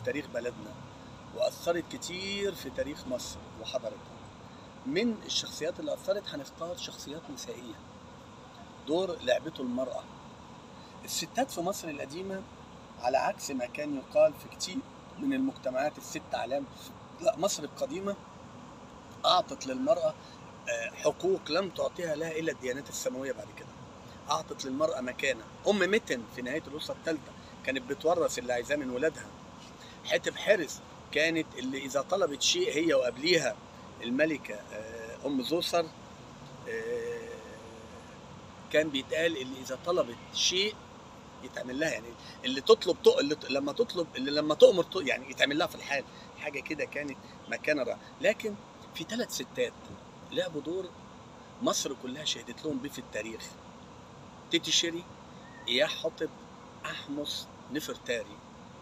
تاريخ بلدنا، وأثرت كتير في تاريخ مصر وحضارتها. من الشخصيات اللي أثرت هنختار شخصيات نسائية دور لعبته المرأة. الستات في مصر القديمة على عكس ما كان يقال في كتير من المجتمعات الست علام، لا، مصر القديمة أعطت للمرأة حقوق لم تعطيها لها إلا الديانات السماوية. بعد كده أعطت للمرأة مكانة. متن في نهاية الأسرة الثالثة كانت بتورث اللي عايزاه من ولادها. حتب حرس كانت اللي إذا طلبت شيء هي وقبليها الملكة زوسر، كان بيتقال اللي إذا طلبت شيء يتعمل لها، يعني اللي تطلب لما تؤمر يعني يتعمل لها في الحال. حاجة كده كانت مكانة رائعة. لكن في 3 ستات لعبوا دور مصر كلها شهدت لهم بيه في التاريخ: تيتي شيري، إياح حطب، أحمس نفرتاري.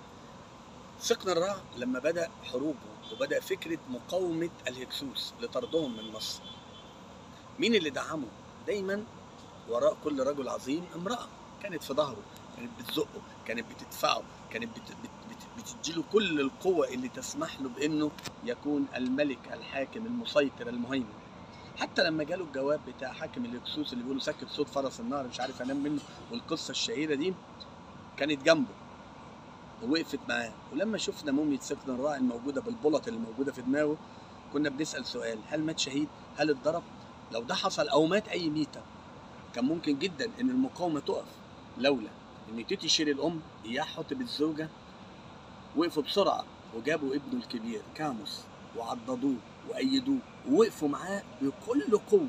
سقن الرع لما بدأ حروبه وبدأ فكرة مقاومة الهكسوس لطردهم من مصر، مين اللي دعمه؟ دايما وراء كل رجل عظيم امرأة كانت في ظهره، كانت بتزقه، كانت بتدفعه، كانت بتديله كل القوة اللي تسمح له بأنه يكون الملك الحاكم المسيطر المهيمن. حتى لما جاله الجواب بتاع حاكم الهكسوس اللي بيقولوا سكت صوت فرس النهر مش عارف انام منه، والقصة الشهيرة دي، كانت جنبه ووقفت معاه. ولما شفنا موميا سقن الرع الموجودة بالبلط اللي موجودة في دماغه، كنا بنسأل سؤال: هل مات شهيد؟ هل اتضرب؟ لو ده حصل أو مات أي ميتة، كان ممكن جدا ان المقاومه تقف، لولا ان تيتي شيري الام إياح حطب الزوجه وقفوا بسرعه وجابوا ابنه الكبير كاموس وعضدوه وايدوه ووقفوا معاه بكل قوه،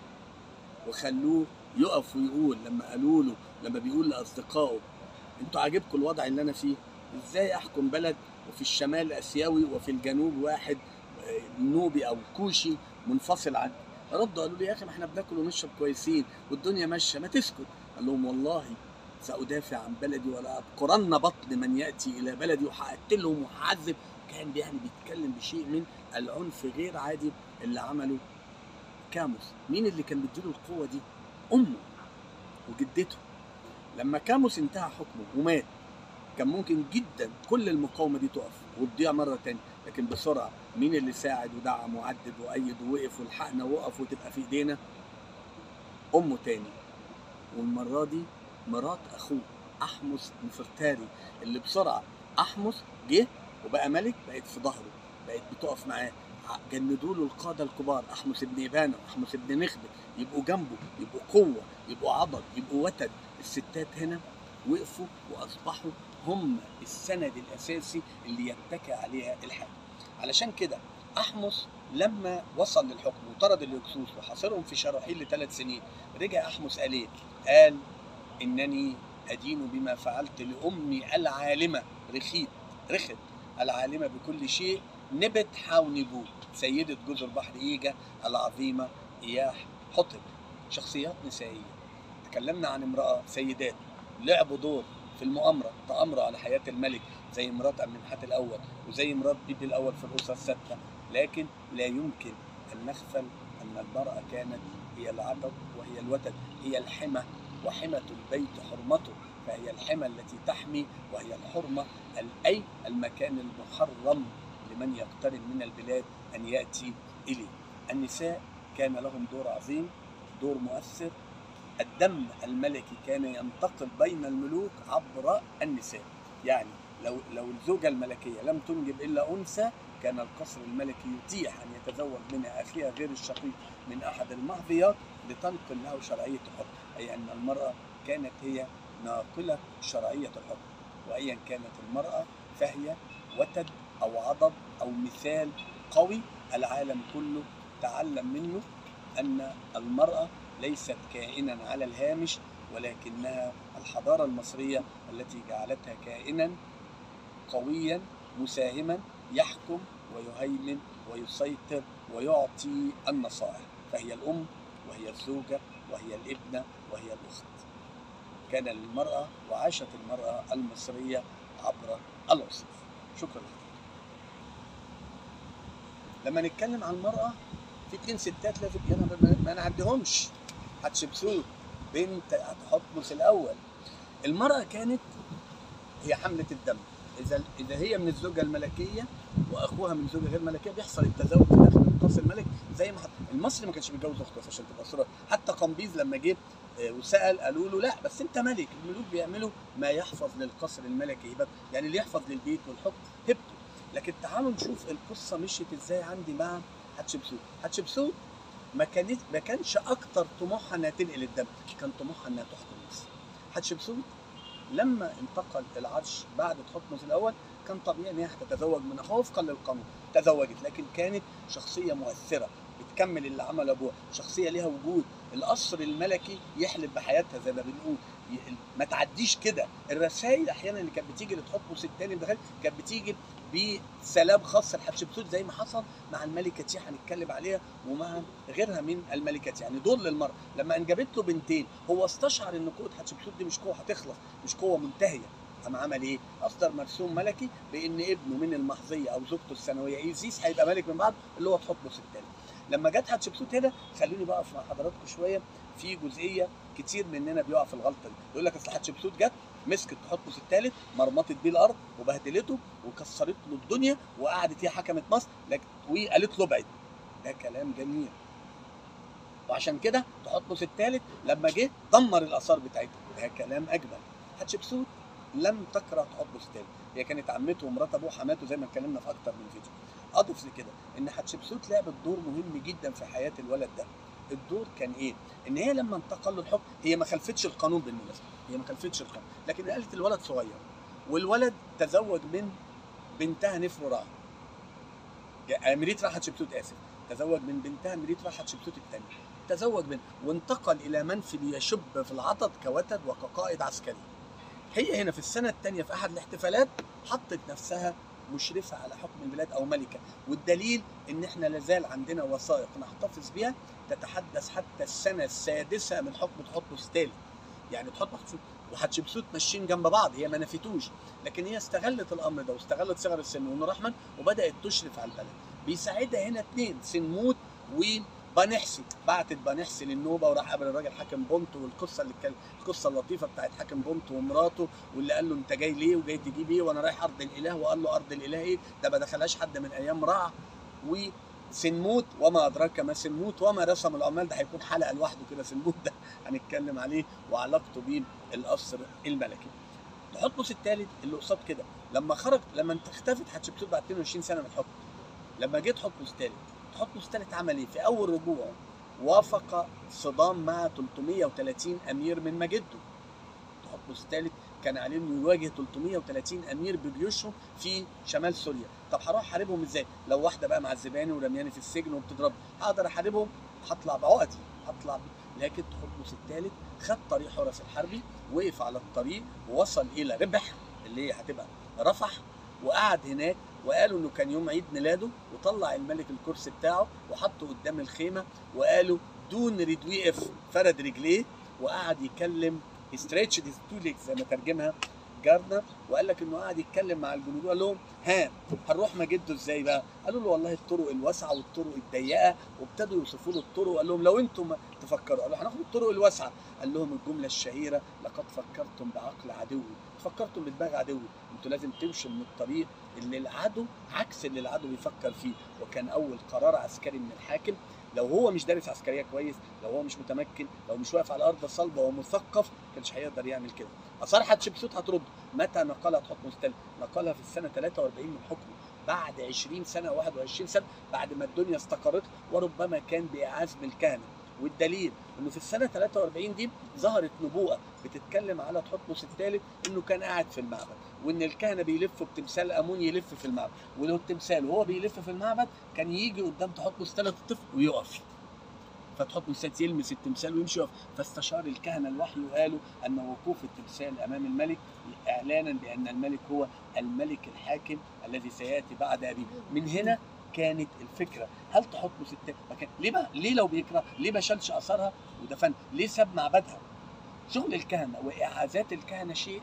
وخلوه يقف ويقول لما قالوا له، لما بيقول لاصدقائه: انتوا عاجبكم الوضع اللي انا فيه؟ ازاي احكم بلد وفي الشمال اسيوي وفي الجنوب واحد نوبي او كوشي منفصل عني؟ ردوا قالوا لي: يا اخي ما احنا بناكل ونشرب كويسين والدنيا ماشيه، ما تسكت. قال لهم: والله سأدافع عن بلدي ولا أبقرن بطن من يأتي إلى بلدي، وهقتلهم وهعذب. كان يعني بيتكلم بشيء من العنف غير عادي اللي عمله كاموس. مين اللي كان بيديله القوة دي؟ أمه وجدته. لما كاموس انتهى حكمه ومات، كان ممكن جدا كل المقاومة دي تقف وتضيع مرة تانية، لكن بسرعة مين اللي ساعد ودعم وعدد وأيد ووقف والحقنا ووقف وتبقى في إيدينا؟ أمه تاني، والمرة دي مرات أخوه أحمس نفرتاري، اللي بسرعة أحمس جه وبقى ملك، بقت في ظهره، بقت بتقف معاه. جندوا له القادة الكبار: أحمس ابن إبانة وأحمس ابن نخبة، يبقوا جنبه، يبقوا قوة، يبقوا عضد، يبقوا وتد. الستات هنا وقفوا وأصبحوا هم السند الأساسي اللي يتكى عليها الحاكم. علشان كده أحمس لما وصل للحكم وطرد الهكسوس وحاصرهم في شراحيل ل3 سنين، رجع أحمس قال إيه؟ قال: إنني أدين بما فعلت لأمي العالمة رخت العالمة بكل شيء، نبت حاونبوت سيدة جزر بحر إيجا العظيمة إياح حطب. شخصيات نسائية. تكلمنا عن امرأة سيدات لعبوا دور في المؤامرة، تأمروا على حياة الملك، زي مرات أمنحات الأول وزي مرات بيبي الأول في الأسرة السادسة. لكن لا يمكن أن نغفل أن المرأة كانت هي العضد وهي الوتد، هي الحمى، وحمة البيت حرمته، فهي الحمى التي تحمي، وهي الحرمة أي المكان المحرم لمن يقترب من البلاد أن يأتي إليه. النساء كان لهم دور عظيم، دور مؤثر. الدم الملكي كان ينتقل بين الملوك عبر النساء. يعني لو الزوجة الملكية لم تنجب إلا أنثى، كان القصر الملكي يتيح أن يتزوج منها أخيها غير الشقيق من أحد المحظيات لتنقل له شرعية الحكم، أي أن المرأة كانت هي ناقلة شرعية الحكم. وأيا كانت المرأة فهي وتد أو عضد أو مثال قوي العالم كله تعلم منه أن المرأة ليست كائنا على الهامش، ولكنها الحضارة المصرية التي جعلتها كائنا قويا مساهما يحكم ويهيمن ويسيطر ويعطي النصائح. فهي الأم وهي الزوجة وهي الابنة وهي الأخت. كان للمرأة وعاشت المرأة المصرية عبر العصور. شكرا لك. لما نتكلم عن المرأة، في 2 ستات لازم ما نعديهمش: حتشبسوت بنت حتحمس الأول. المرأة كانت هي حملة الدم، اذا هي من الزوجه الملكيه واخوها من زوجه غير ملكيه بيحصل التزاوج في داخل القصر الملكي. زي ما المصري ما كانش بيتجوز اخته عشان تبقى صوره. حتى قمبيز لما جه وسال قالوا له لا بس انت ملك، الملوك بيعملوا ما يحفظ للقصر الملكي هبته، يعني اللي يحفظ للبيت والحكم هبته. لكن تعالوا نشوف القصه مشيت ازاي عندي مع حتشبسوت. حتشبسوت ما كانش اكتر طموحها انها تنقل الدم، كان طموحها انها تحكم مصر. حتشبسوت لما انتقل العرش بعد تحتمس الاول كان طبيعي ان هي هتتزوج من اخوها وفقا للقانون. تزوجت، لكن كانت شخصيه مؤثره بتكمل اللي عمل ابوها، شخصيه ليها وجود. القصر الملكي يحلف بحياتها زي ما بنقول، ما تعديش كده. الرسائل احيانا اللي كانت بتيجي لتحتمس الثاني الدخل كانت بتيجي بسلام خاص لحتشبسوت، زي ما حصل مع الملكه تي هنتكلم عليها ومع غيرها من الملكات. يعني دور للمراه لما انجبت له بنتين، هو استشعر ان قوه حتشبسوت دي مش قوه هتخلص، مش قوه منتهيه. قام عمل ايه؟ اصدر مرسوم ملكي بان ابنه من المحظيه او زوجته الثانويه ايزيس هيبقى ملك من بعد، اللي هو تحتمس الثالث. لما جت حتشبسوت هنا، خلوني بقى مع حضراتكم شويه في جزئيه كتير مننا بيقع في الغلطه دي. يقول لك اصل حتشبسوت جت مسكت تحتمس الثالث، مرمطت بيه الارض وبهدلته وكسرت له الدنيا وقعدت هي حكمت مصر وقالت له ابعد. ده كلام جميل، وعشان كده تحتمس الثالث لما جه دمر الاثار بتاعتها. ده كلام اجمل. حتشبسوت لم تكره تحتمس الثالث، هي كانت عمته ومرات ابوه حماته زي ما اتكلمنا في اكتر من فيديو. اضف لكده ان حتشبسوت لعبت دور مهم جدا في حياه الولد ده. الدور كان ايه؟ ان هي لما انتقل له الحكم، هي ما خلفتش القانون بالمناسبه، هي ما خلفتش القانون، لكن قالت الولد صغير، والولد تزوج من بنتها نفر رع. مريت رع حتشبسوت، اسف، تزوج من بنتها مريت رع حتشبسوت الثانيه، تزوج منه وانتقل الى منفذ يشب في العضد كوتد وكقائد عسكري. هي هنا في السنه الثانيه في احد الاحتفالات حطت نفسها مشرفه على حكم البلاد او ملكه، والدليل ان احنا لازال عندنا وثائق نحتفظ بها تتحدث حتى السنه السادسه من حكم تحتمس الثالث. يعني تحتمس وحتشبسوت ماشيين جنب بعض، هي ما نفتوش، لكن هي استغلت الامر ده واستغلت صغر السن وانه رحمن وبدات تشرف على البلد. بيساعدها هنا اثنين، سنموت وبنحسي. بعتت بنحسي للنوبه وراح قابل الراجل حاكم بونت، والقصه اللي كان القصه اللطيفه بتاعت حاكم بونت ومراته، واللي قال له انت جاي ليه وجاي تجيب ايه وانا رايح ارض الاله، وقال له ارض الاله ايه ده ما دخلهاش حد من ايام رع. وسنموت وما ادراك ما سنموت وما رسم العمال، ده هيكون حلقه لوحده كده. سنموت ده هنتكلم عليه وعلاقته بالقصر الملكي. تحتمس الثالث اللي قصاد كده لما خرج، لما اختفت حتشبسوت بعد 22 سنه من الحكم، لما جه تحتمس الثالث، تحتمس الثالث عمل ايه؟ في اول رجوعه وافق صدام مع 330 امير من مجده. تحتمس الثالث كان عليه انه يواجه 330 امير بجيوشهم في شمال سوريا. طب هروح احاربهم ازاي؟ لو واحده بقى معذباني ورمياني في السجن وبتضربني، هقدر احاربهم؟ هطلع بعقدي، لكن تحتمس الثالث خد طريق حرس الحربي، وقف على الطريق ووصل الى ربح اللي هي هتبقى رفح، وقعد هناك. وقالوا انه كان يوم عيد ميلاده، وطلع الملك الكرسي بتاعه وحطه قدام الخيمه، وقالوا دون ريدوي اف، فرد رجليه وقعد يكلم ستريتش ديز تو ليجز زي ما ترجمها جاردنر، وقال لك انه قاعد يتكلم مع الجنود وقال لهم ها هنروح مجده ازاي بقى؟ قالوا له والله الطرق الواسعه والطرق الضيقه، وابتدوا يوصفوا له الطرق، وقال لهم لو انتم تفكروا، قالوا هناخد الطرق الواسعه. قال لهم الجمله الشهيره لقد فكرتم بعقل عدوي، فكرتم بدماغ عدوي، انتوا لازم تمشوا من الطريق اللي العدو عكس اللي العدو بيفكر فيه. وكان اول قرار عسكري من الحاكم، لو هو مش دارس عسكريه كويس، لو هو مش متمكن، لو مش واقف على ارض صلبه ومثقف، كانش هيقدر يعمل كده. اثار حتشبسوت هترد. متى نقلها تحتمس الثالث؟ نقلها في السنه 43 من حكمه، بعد 20 سنه 21 سنه بعد ما الدنيا استقرت، وربما كان باعزم الكهنه. والدليل انه في السنه 43 دي ظهرت نبوءه بتتكلم على تحتمس الثالث انه كان قاعد في المعبد، وان الكهنه بيلفوا بتمثال امون يلف في المعبد، ولو التمثال وهو بيلف في المعبد كان يجي قدام تحتمس الثالث الطفل ويقف، فتحتمس الثالث يلمس التمثال ويمشي يقف. فاستشار الكهنه الوحي وقالوا ان وقوف التمثال امام الملك اعلانا بان الملك هو الملك الحاكم الذي سياتي بعد ابيه. من هنا كانت الفكره، هل تحتمس الثالث ليه لو بيكره ليه ما شالش اثارها ودفن؟ ليه ساب معبدها؟ شغل الكهنه واعازات الكهنه شيء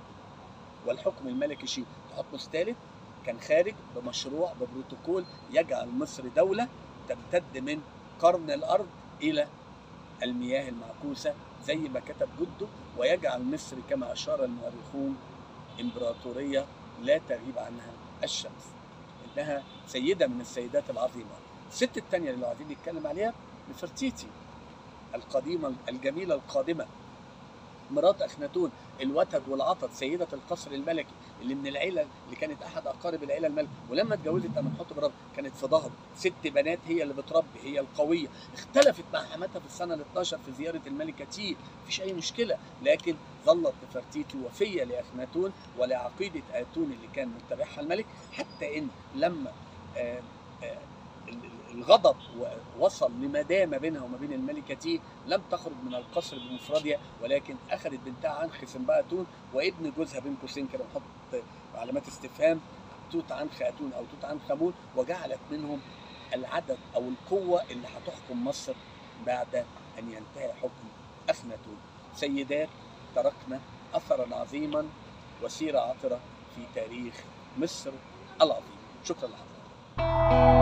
والحكم الملكي شيء. تحتمس الثالث كان خارج بمشروع ببروتوكول يجعل مصر دوله تمتد من قرن الارض الى المياه المعكوسه زي ما كتب جده، ويجعل مصر كما اشار المؤرخون امبراطوريه لا تغيب عنها الشمس، إنها سيدة من السيدات العظيمة. الست الثانية اللي عايزين نتكلم عليها نفرتيتي القديمة الجميلة القادمة، مرات أخناتون الوتد والعطد، سيدة القصر الملكي، اللي من العيلة اللي كانت أحد أقارب العيلة الملكية، ولما اتجوزت أمنحتب الرب كانت في ظهره، 6 بنات، هي اللي بتربي، هي القوية. اختلفت مع حماتها في السنة ال 12 في زيارة الملكة تي، مفيش أي مشكلة، لكن ظلت نفرتيتي وفية لأخناتون ولعقيدة آتون اللي كان متبعها الملك، حتى إن لما آه آه الغضب وصل لمداه ما بينها وما بين الملكة تي، لم تخرج من القصر بمفردها، ولكن أخذت بنتها عنخ بقى آتون وابن جوزها بين قوسين كده نحط علامات استفهام توت عنخ آتون أو توت عنخ آمون، وجعلت منهم العدد أو القوة اللي هتحكم مصر بعد أن ينتهي حكم أخناتون. سيدات تركنا أثرا عظيما وسيرة عطرة في تاريخ مصر العظيم. شكرا لحضرتك.